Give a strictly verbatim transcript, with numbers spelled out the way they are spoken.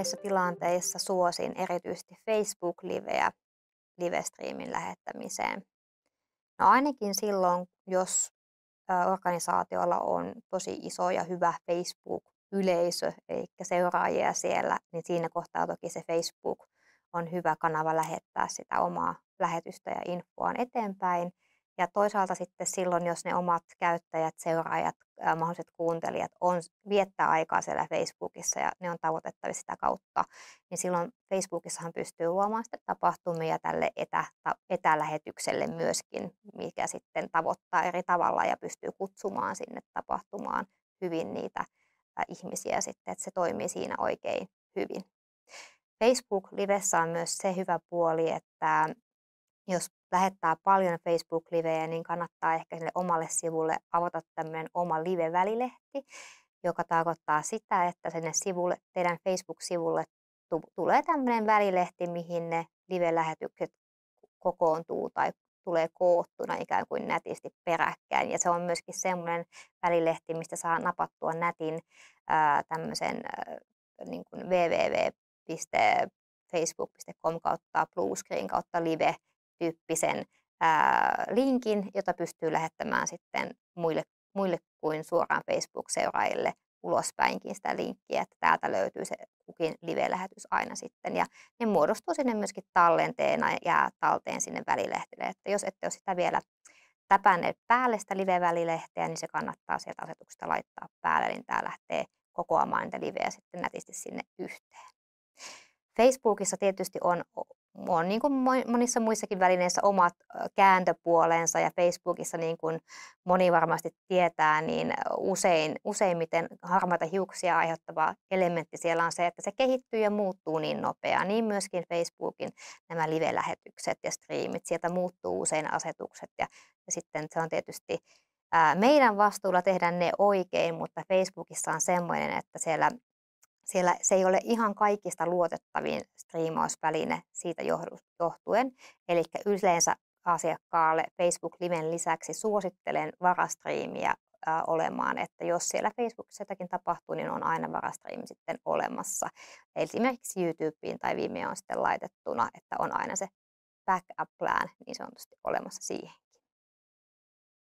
näissä tilanteissa suosin erityisesti Facebook-liveä live-striimin lähettämiseen. No ainakin silloin, jos organisaatiolla on tosi iso ja hyvä Facebook-yleisö, eli seuraajia siellä, niin siinä kohtaa toki se Facebook on hyvä kanava lähettää sitä omaa lähetystä ja infoa eteenpäin. Ja toisaalta sitten silloin, jos ne omat käyttäjät, seuraajat, ää, mahdolliset kuuntelijat on, viettää aikaa siellä Facebookissa ja ne on tavoitettavissa sitä kautta, niin silloin Facebookissahan pystyy luomaan sitten tapahtumia tälle etä, ta, etälähetykselle myöskin, mikä sitten tavoittaa eri tavalla ja pystyy kutsumaan sinne tapahtumaan hyvin niitä ää, ihmisiä sitten, että se toimii siinä oikein hyvin. Facebook-livessä on myös se hyvä puoli, että jos lähettää paljon Facebook-livejä, niin kannattaa ehkä sille omalle sivulle avata tämmöinen oma live-välilehti, joka tarkoittaa sitä, että sinne sivulle, teidän Facebook-sivulle tulee tämmöinen välilehti, mihin ne live-lähetykset kokoontuu tai tulee koottuna ikään kuin nätisti peräkkäin. Ja se on myöskin semmoinen välilehti, mistä saa napattua nätin ää, tämmöisen ää, niin kuin www piste facebook piste com kautta bluescreen kautta live tyyppisen ää, linkin, jota pystyy lähettämään sitten muille, muille kuin suoraan Facebook-seuraajille ulospäinkin sitä linkkiä, että täältä löytyy se kukin live-lähetys aina sitten. Ja ne muodostuu sinne myöskin tallenteena ja jää talteen sinne välilehtille. Että jos ette ole sitä vielä täpänneet päälle sitä live-välilehteä, niin se kannattaa sieltä asetuksesta laittaa päälle, niin tämä lähtee kokoamaan niitä liveä sitten nätisti sinne yhteen. Facebookissa tietysti on, on niin kuin monissa muissakin välineissä omat kääntöpuolensa ja Facebookissa niin kuin moni varmasti tietää, niin usein, useimmiten harmaita hiuksia aiheuttava elementti siellä on se, että se kehittyy ja muuttuu niin nopeaa. Niin myöskin Facebookin nämä live-lähetykset ja striimit, sieltä muuttuu usein asetukset ja, ja sitten se on tietysti ää, meidän vastuulla tehdä ne oikein, mutta Facebookissa on semmoinen, että siellä Siellä se ei ole ihan kaikista luotettavin striimausväline siitä johtuen. Eli yleensä asiakkaalle Facebook-liven lisäksi suosittelen varastriimiä ää, olemaan, että jos siellä Facebookissa jotakin tapahtuu, niin on aina varastriimi sitten olemassa. Esimerkiksi YouTubeen tai Vimeoon sitten laitettuna, että on aina se backup plan niin sanotusti olemassa siihen.